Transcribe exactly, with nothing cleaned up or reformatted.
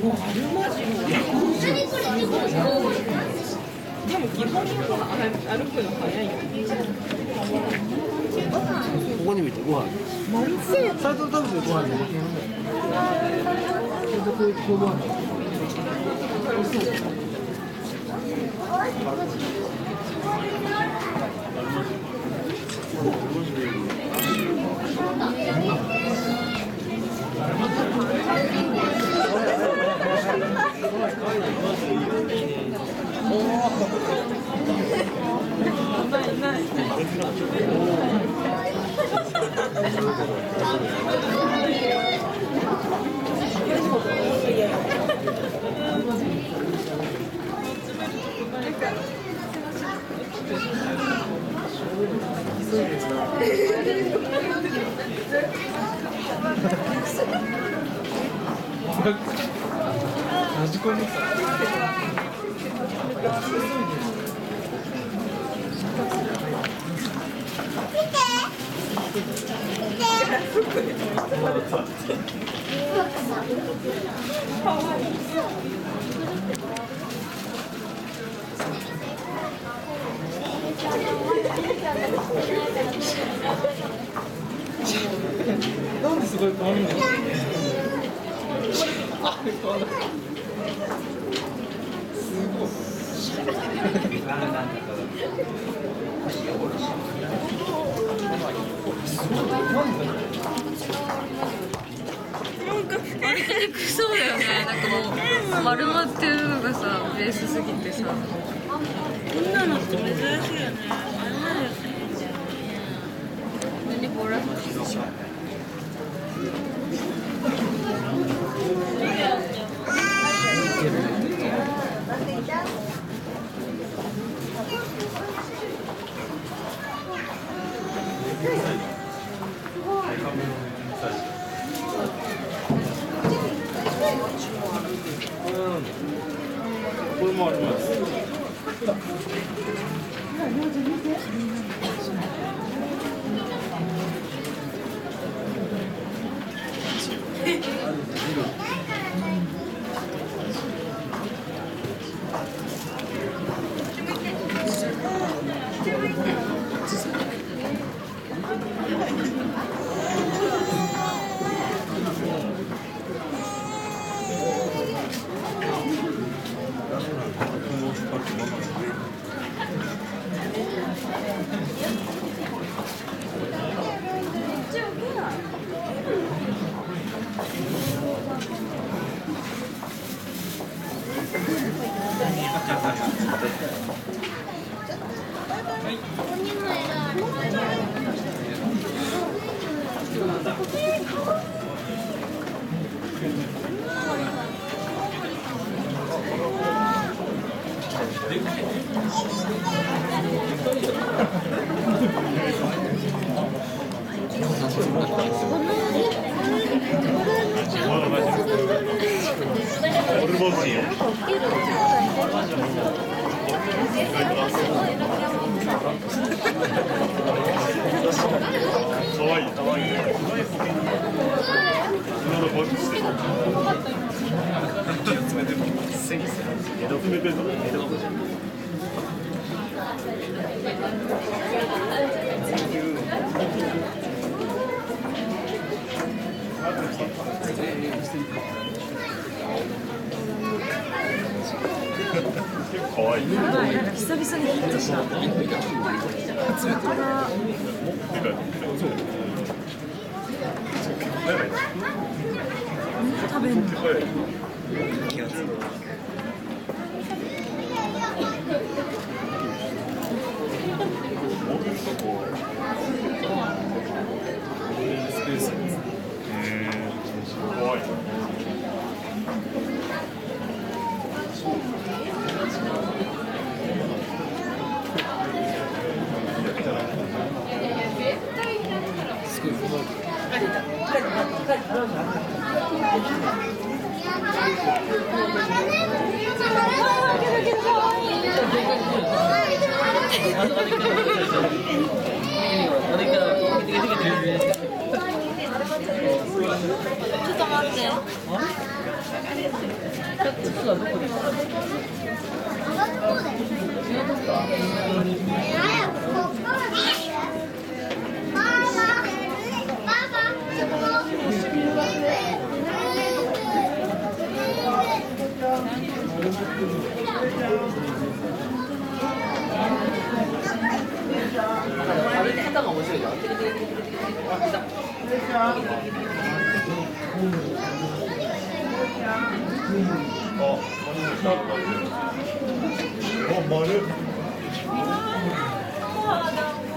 でも基本の歩くの早いよ。 ここに見てご飯。サイト食べてご飯で。ラジコンですか。なんですごい可愛いの。あ、可愛い。すごい。 なんか歩きにくそうだよね。なんかもう丸まってるのがさベースすぎてさ。こんなのって珍しいよね。あれなんですね。何これ？ これもあります。 かわいい。なんか久々にヒットした。食べんの。 スペース。へー、かわいい。すごい細い。 ちょっと待って。 外はどこですか？歩き方が面白いじゃん。 あ、丸。